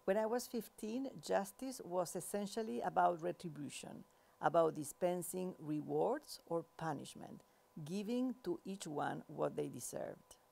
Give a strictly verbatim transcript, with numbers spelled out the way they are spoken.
When I was fifteen, justice was essentially about retribution, about dispensing rewards or punishment, giving to each one what they deserved.